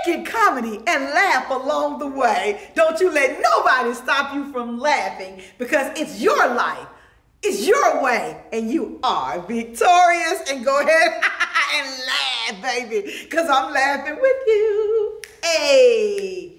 Wicked comedy and laugh along the way. Don't you let nobody stop you from laughing, because it's your life. It's your way, and you are victorious. And go ahead and laugh, baby, because I'm laughing with you. Hey.